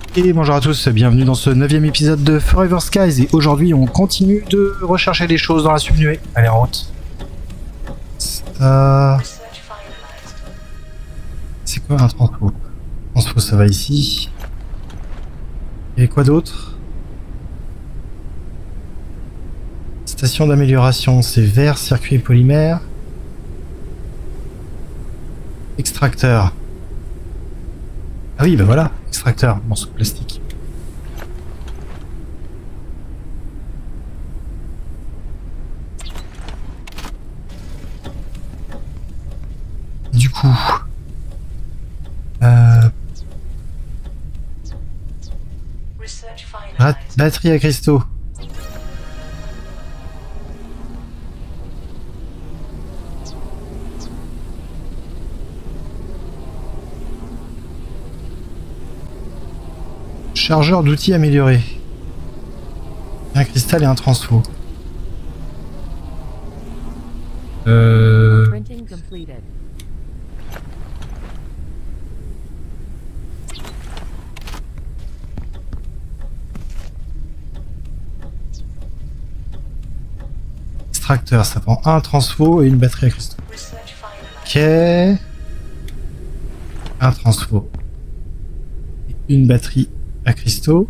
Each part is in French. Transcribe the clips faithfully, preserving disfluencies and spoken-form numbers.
Et bonjour à tous, bienvenue dans ce neuvième épisode de Forever Skies et aujourd'hui on continue de rechercher des choses dans la subnuée. Allez en route. Ça... C'est quoi un transfo? Transfo ça va ici. Et quoi d'autre? Station d'amélioration, c'est vert, circuit et polymère. Extracteur. Ah oui, ben voilà, extracteur, morceau de plastique. Du coup, euh, bat batterie à cristaux. Chargeur d'outils amélioré. Un cristal et un transfo. Euh... Extracteur, ça prend un transfo et une batterie à cristaux. Ok. Un transfo. Et une batterie à cristaux.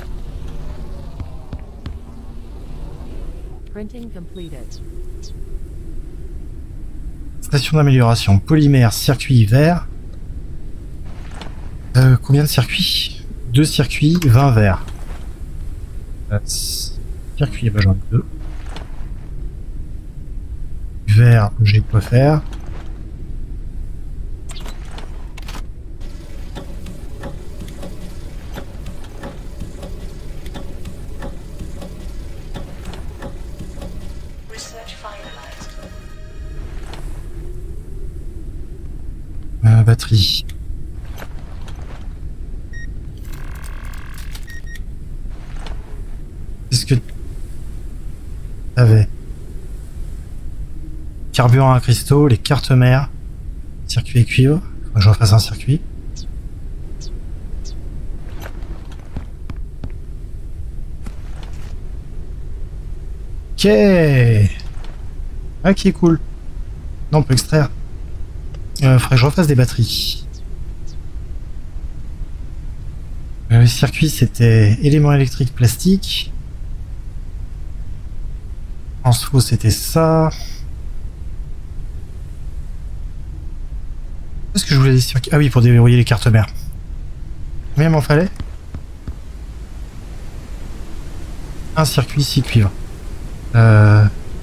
Station d'amélioration, polymère, circuit vert. Euh, combien de circuits? Deux circuits, vingt verts. Euh, circuit, bah, j'en ai deux. Vert, j'ai quoi faire. Euh, batterie. Qu'est-ce que t'avais? Carburant à cristaux, les cartes mères, circuit et cuivre. Faut que je refasse un circuit. Ok. Ah, qui est cool. Non, on peut extraire. Euh, faudrait que je refasse des batteries. Euh, le circuit c'était éléments électriques plastique. En faux c'était ça. Qu'est-ce que je voulais des circuits? Ah oui, pour déverrouiller les cartes mères. Combien m'en fallait? Un circuit six cuivre. Euh...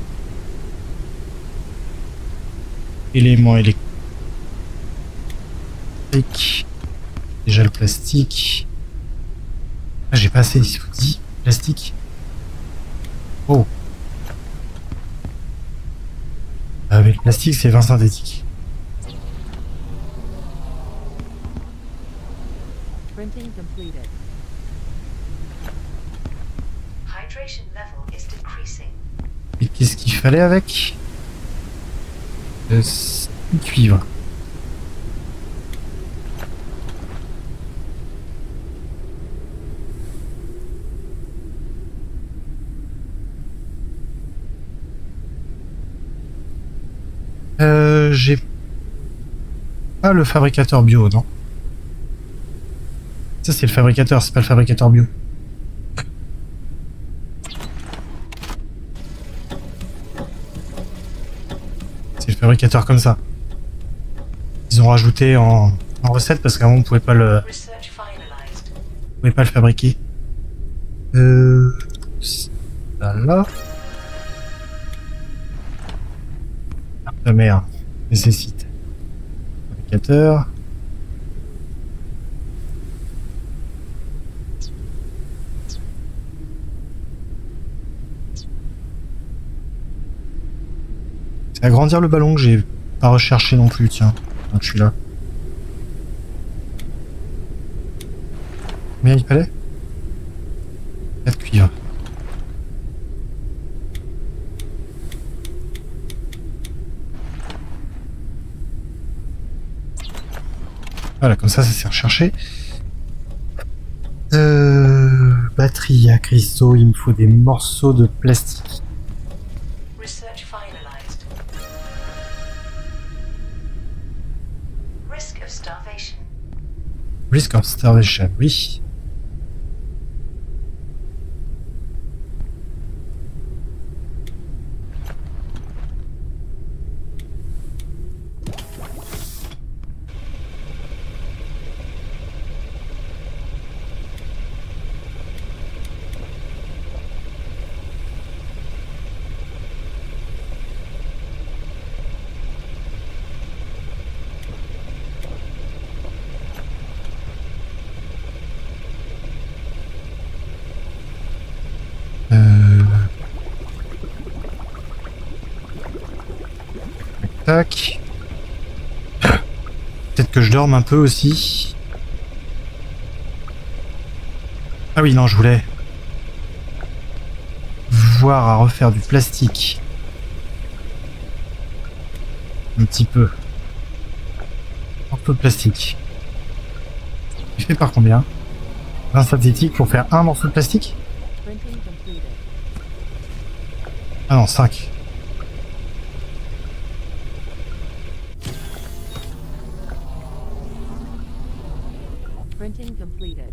Éléments électriques. Déjà le plastique. Ah, j'ai pas assez d'outils. Plastique. Oh. Ah, mais le plastique c'est vingt synthétique. Et qu'est-ce qu'il fallait avec? Le cuivre. Euh, j'ai pas le fabricateur bio, non? Ça c'est le fabricateur, c'est pas le fabricateur bio. C'est le fabricateur comme ça. Ils ont rajouté en, en recette parce qu'avant on pouvait pas le... On pouvait pas le fabriquer. Euh... Ça là... La mer nécessite fabricateur. C'est agrandir le ballon que j'ai pas recherché non plus, tiens. Donc je suis là. Combien il fallait? quatre cuivres. Voilà, comme ça, ça s'est recherché. batteries à cristaux, il me faut des morceaux de plastique. Research finalized. Risk of starvation. Risk of starvation, oui. Tac. Peut-être que je dorme un peu aussi. Ah oui, non, je voulais voir à refaire du plastique. Un petit peu. Un peu de plastique. Il fait par combien? Un synthétique pour faire un morceau de plastique? Ah non, cinq. Printing completed.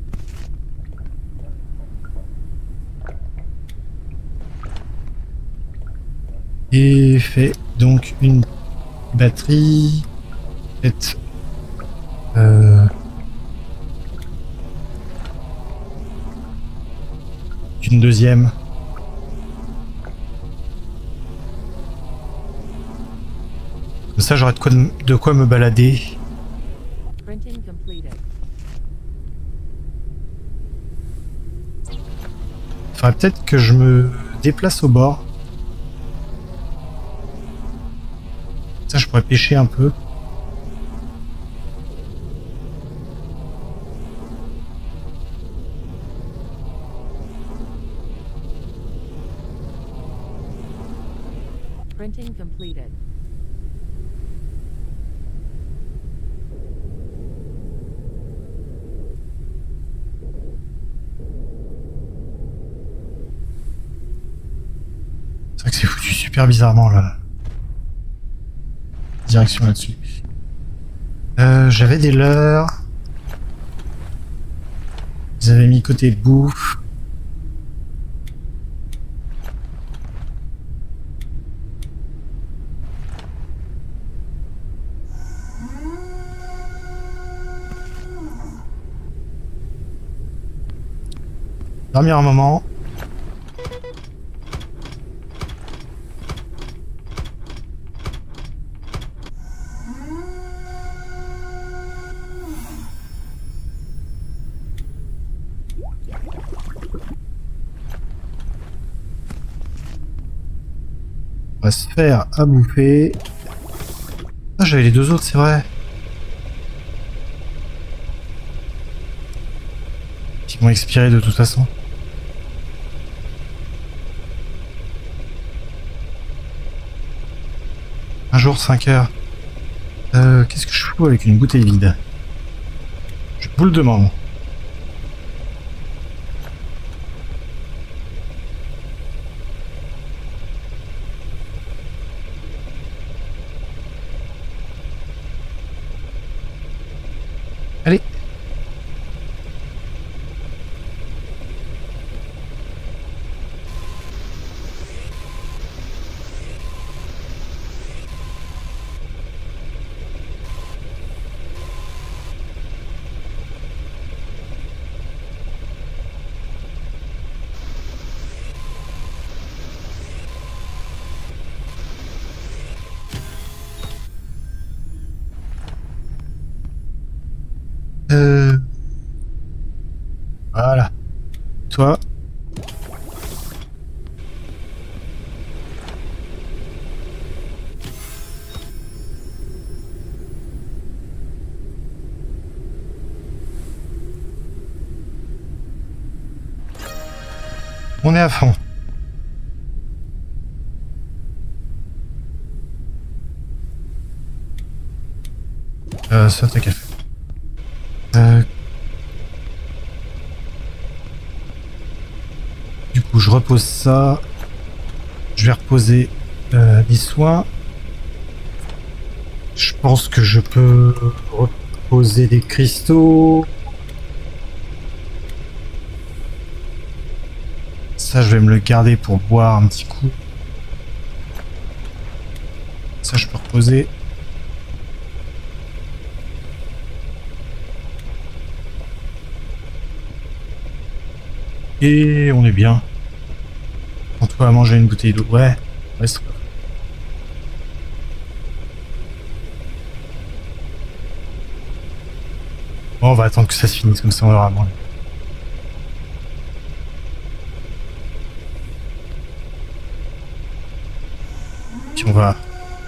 Et fait donc une batterie. Peut-être. Euh, une deuxième. Comme ça, j'aurai de quoi, de quoi me balader. Printing completed. Faudrait peut-être que je me déplace au bord. Ça, je pourrais pêcher un peu. Printing completed. C'est vrai que c'est foutu super bizarrement là. Direction là-dessus. Euh, J'avais des leurres. Ils avaient mis côté bouffe. Dormir un moment. On va se faire à bouffer. Ah, j'avais les deux autres, c'est vrai. Qui vont expirer de toute façon. Un jour, cinq heures. Euh, qu'est-ce que je fous avec une bouteille vide? Je vous le demande. Allez. Euh... Voilà. Toi. On est à fond. Euh, ça t'as qu'à faire. Euh... coup, je repose ça. Je vais reposer euh, les soins. Je pense que je peux reposer des cristaux. Ça, je vais me le garder pour boire un petit coup. Ça, je peux reposer. Et on est bien. On doit manger une bouteille d'eau. Ouais, ouais, c'est pas... Bon, on va attendre que ça se finisse, comme ça on aura moins. Puis on va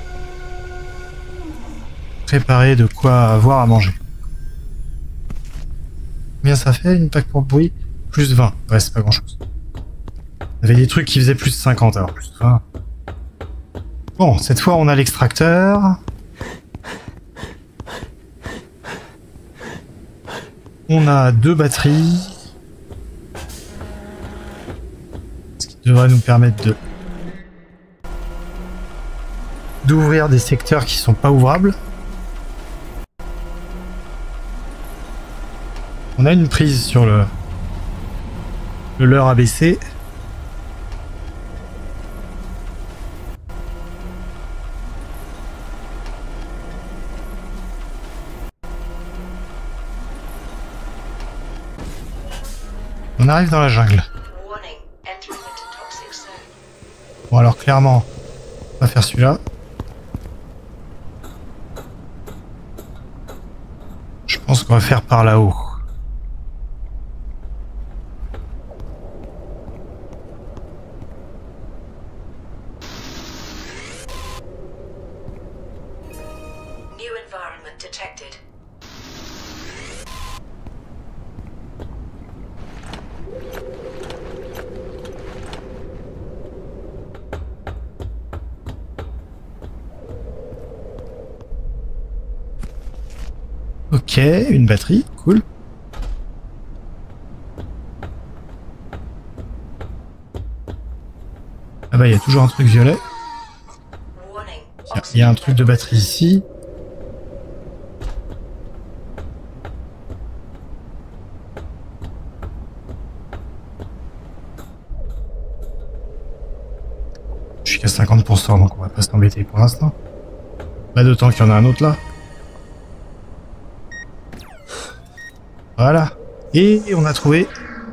préparer de quoi avoir à manger. Combien ça fait une pack pour le bruit? Plus vingt. Ouais, c'est pas grand chose. Il y avait des trucs qui faisaient plus de cinquante, alors plus de vingt. Bon, cette fois on a l'extracteur. On a deux batteries. Ce qui devrait nous permettre de d'ouvrir des secteurs qui sont pas ouvrables. On a une prise sur le le leurre A B C. On arrive dans la jungle. Bon alors clairement, on va faire celui-là. Je pense qu'on va faire par là-haut. New environment detected. Ok, une batterie, cool. Ah bah il y a toujours un truc violet. Il y a un truc de batterie ici. Je suis qu'à cinquante pour cent donc on va pas s'embêter pour l'instant. Pas d'autant qu'il y en a un autre là. Voilà. Et on a trouvé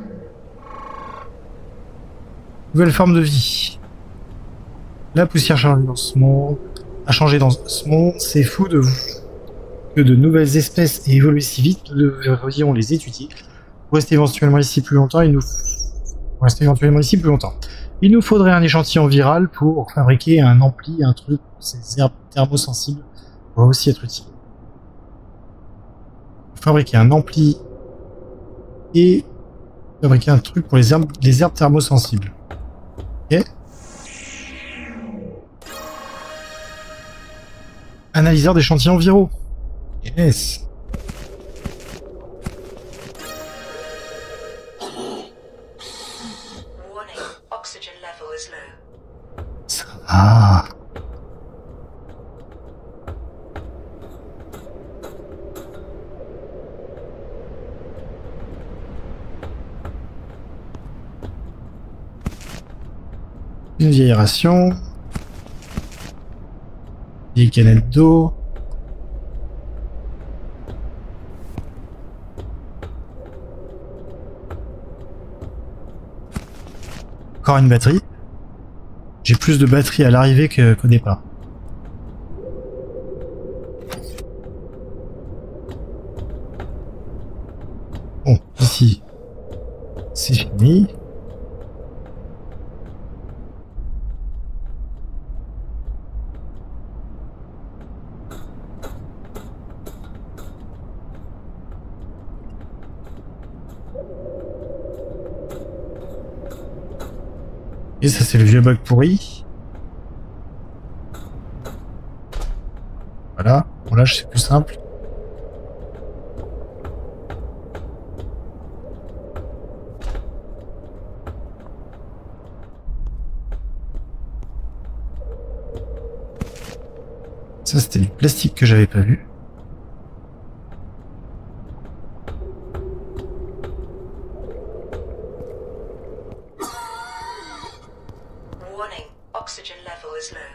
nouvelle forme de vie. La poussière chargée dans ce monde a changé dans ce monde. C'est fou de vous que de nouvelles espèces aient évolué si vite. Nous devrions les étudier. Pour rester éventuellement ici plus longtemps, il nous pour rester éventuellement ici plus longtemps. Il nous faudrait un échantillon viral pour fabriquer un ampli, un truc. Ces herbes thermosensibles pourraient aussi être utiles. Fabriquer un ampli et fabriquer un truc pour les herbes, les herbes thermosensibles. Ok. Analyseur d'échantillons viraux. Yes. Warning, oxygen level is low. Ça va. Une vieille ration. Vieille canette d'eau. Encore une batterie. J'ai plus de batterie à l'arrivée que, qu'au départ. Bon, ici, c'est fini. Et ça c'est le vieux bug pourri. Voilà, on lâche, c'est plus simple. Ça, c'était du plastique que j'avais pas vu. Warning, oxygen level is low.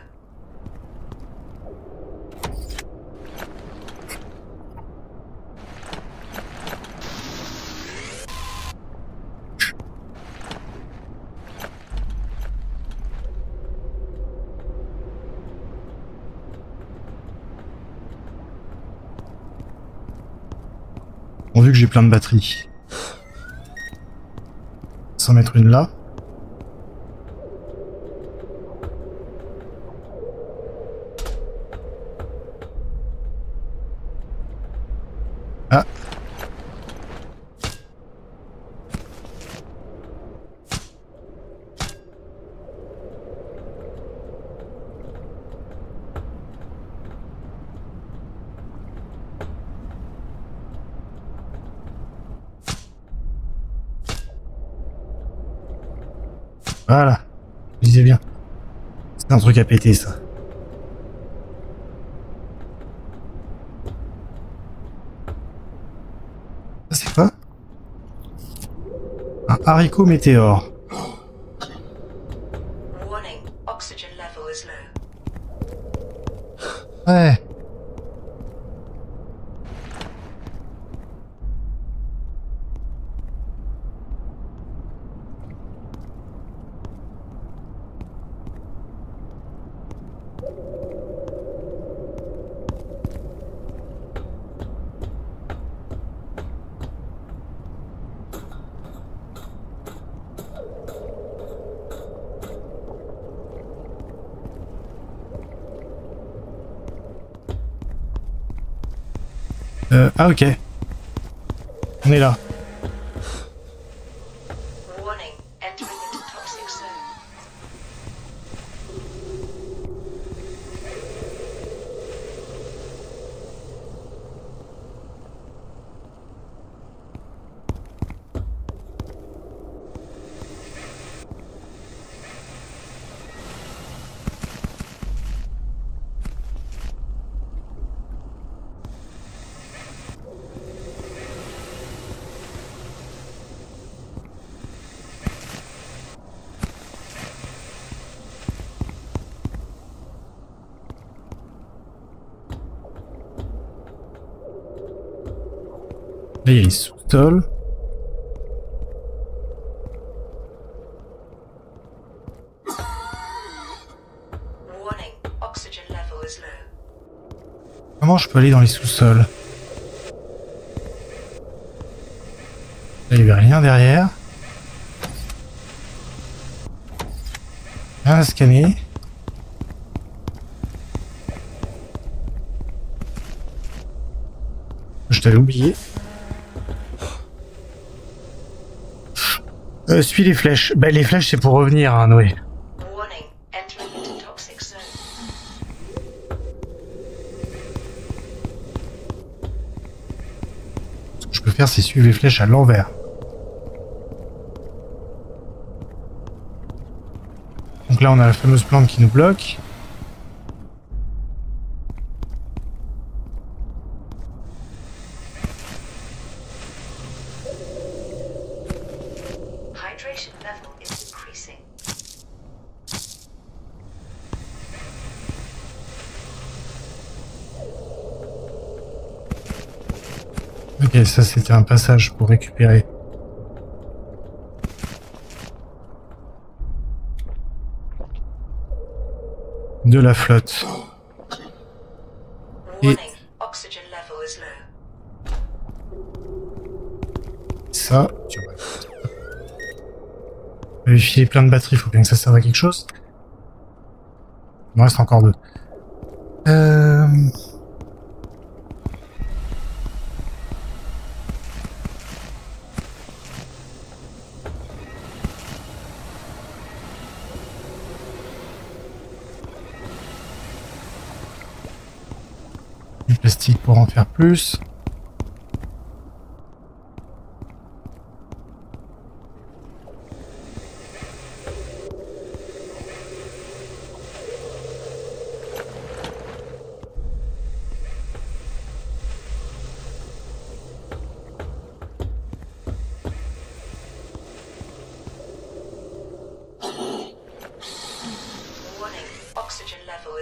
Bon, vu que j'ai plein de batteries. Sans mettre une là. Ah. Voilà. Je disais bien. C'est un truc à péter, ça. Ça, c'est quoi? Un haricot météore. Warning, oxygen level is low. Ouais. Euh, ah ok. On est là. Warning, entering into toxic zone. Là, il y a les sous-sols. Warning, oxygen level is low. Comment je peux aller dans les sous-sols? Là, il n'y avait rien derrière. Rien à scanner. Je t'avais oublié. Euh, suis les flèches. Bah, les flèches, c'est pour revenir, hein, Noé. Warning, entering into toxic zone. Ce que je peux faire, c'est suivre les flèches à l'envers. Donc là, on a la fameuse plante qui nous bloque. Hydration level is increasing. Ok, ça c'était un passage pour récupérer. De la flotte. Warning, oxygen level is low. Ça, tu vois. Je vais filer plein de batteries, faut bien que ça serve à quelque chose. Il me reste encore deux. Euh... Du plastique pour en faire plus.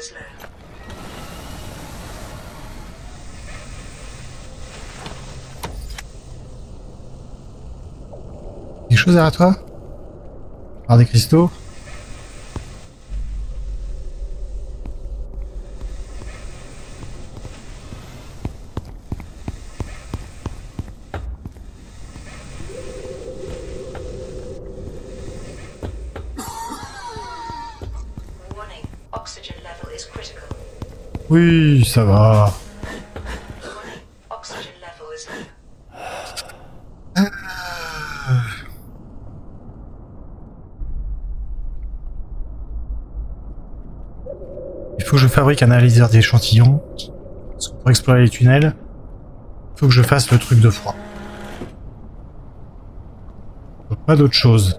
is low. Quelque chose derrière toi? Alors des cristaux. Warning, oxygen level is critical. Oui, ça va. Warning, oxygen level is low. Il faut que je fabrique un analyseur d'échantillons. Parce que pour explorer les tunnels, il faut que je fasse le truc de froid. Pas d'autre chose.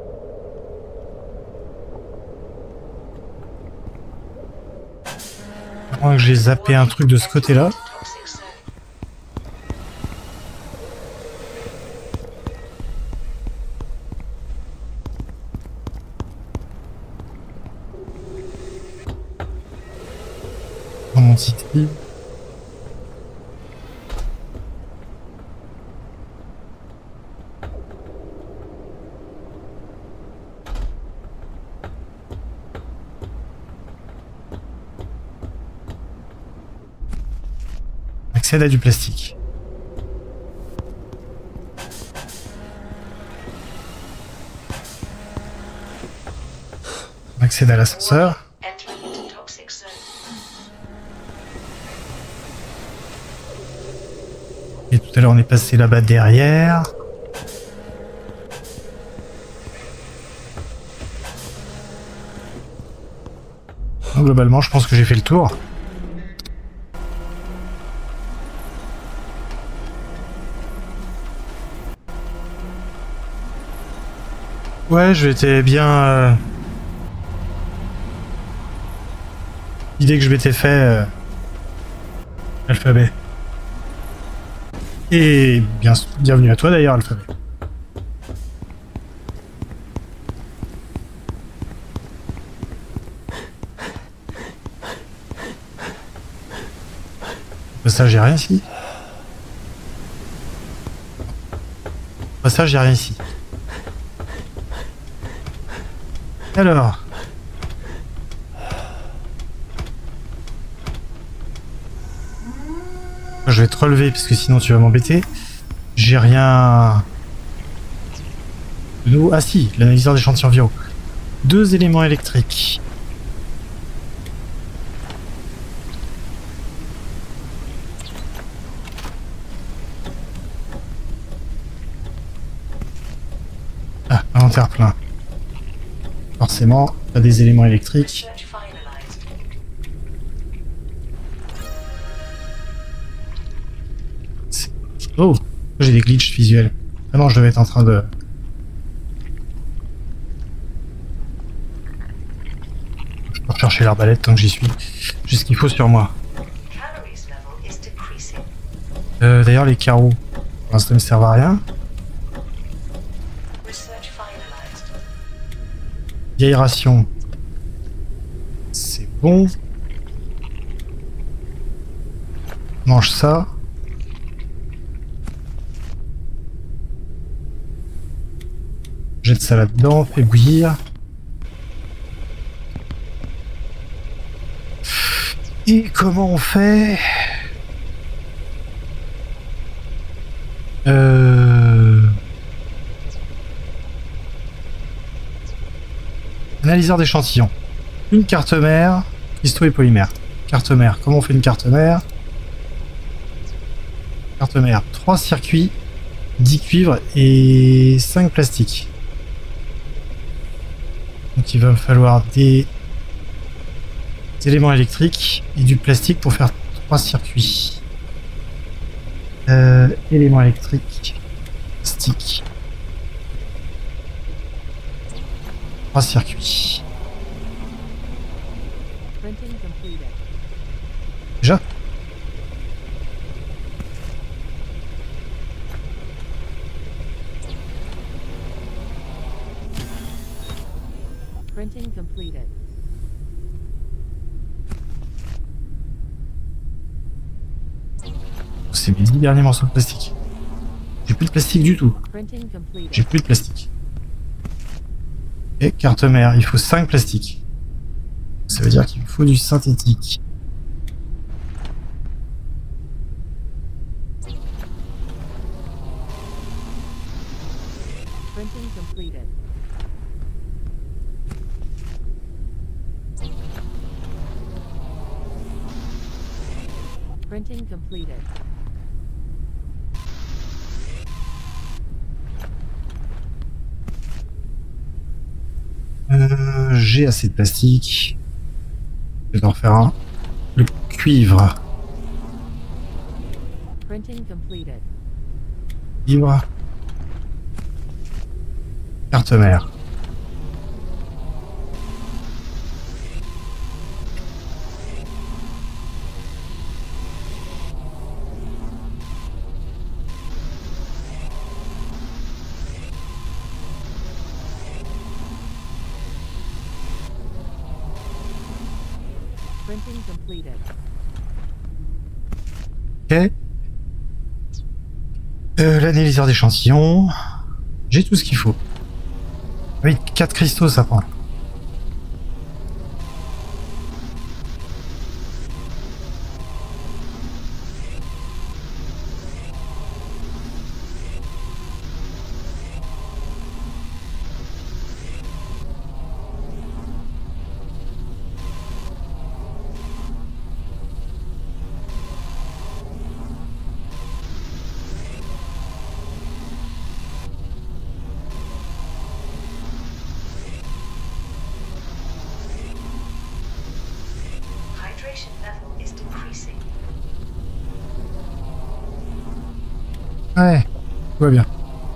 À moins que j'ai zappé un truc de ce côté-là. Toxic zone. Dans mon city. Accède à du plastique. On accède à l'ascenseur. Entering into toxic zone. Et tout à l'heure on est passé là-bas derrière. Donc, globalement je pense que j'ai fait le tour. Ouais, je m'étais bien... Euh... L'idée que je m'étais fait... Euh... Alphabet. Et bien, bienvenue à toi d'ailleurs, Alphabet. Ça, j'ai rien ici. Ça, j'ai rien ici. Alors... Je vais te relever parce que sinon tu vas m'embêter. J'ai rien... De nouveau... Ah si, l'analyseur d'échantillons viraux. Deux éléments électriques. Ah, inventaire plein. Forcément, t'as des éléments électriques. Research finalized. Oh, j'ai des glitches visuels. Ah non, je devais être en train de... Je peux rechercher l'arbalète tant que j'y suis. J'ai ce qu'il faut sur moi. Calories level is decreasing. Euh, D'ailleurs, les carreaux, pour l'instant, ne me servent à rien. Research finalized. Aération. C'est bon. Mange ça. Jette ça là-dedans, fais bouillir. Et comment on fait? Euh... Analyseur d'échantillons. Une carte mère, cristaux et polymères. Carte mère, comment on fait une carte mère? Carte mère, trois circuits, dix cuivres et cinq plastiques. Donc il va me falloir des... des éléments électriques et du plastique pour faire trois circuits. Euh, éléments électriques, plastique. Trois circuits. Printing completed. Déjà? Printing completed. c'est mes dix derniers morceaux de plastique. J'ai plus de plastique du tout. Printing completed. J'ai plus de plastique. Et carte mère, il faut cinq plastiques. Ça veut dire qu'il me faut du synthétique. Printing completed. Printing completed. Euh, j'ai assez de plastique. Je vais en refaire un. Le cuivre. Printing completed. Cuivre. Carte mère. Printing completed. Ok. Euh, l'analyseur d'échantillons. J'ai tout ce qu'il faut. Oui, quatre cristaux ça prend. Hydration level is decreasing. Ouais, tout va bien.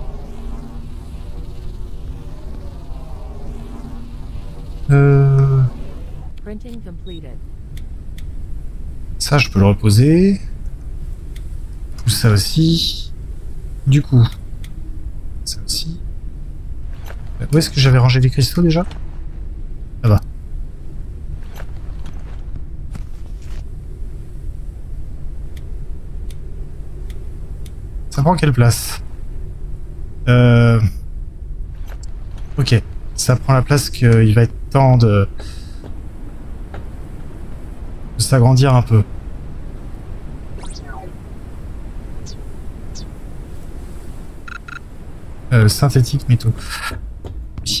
Euh, Printing completed. ça, je peux le reposer. Tout ça aussi. Du coup, ça aussi. Où est-ce que j'avais rangé les cristaux déjà? Là-bas. Ça prend quelle place? Euh... Ok, ça prend la place qu'il va être temps de, de s'agrandir un peu. Euh, synthétique métaux. Oui.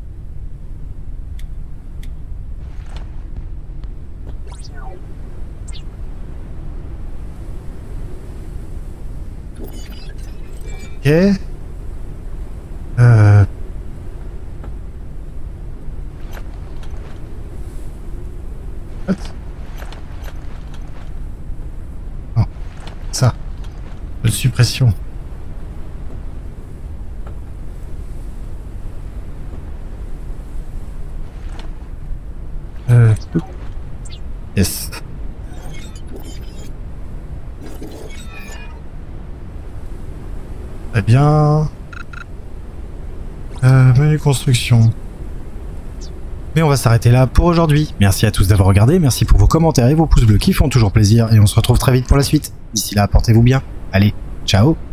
Ok. Euh... What? Non. Ça. De suppression. Euh... Yes. Très bien. Euh, menu construction. Mais on va s'arrêter là pour aujourd'hui. Merci à tous d'avoir regardé, merci pour vos commentaires et vos pouces bleus qui font toujours plaisir et on se retrouve très vite pour la suite. D'ici là, portez-vous bien. Allez, ciao!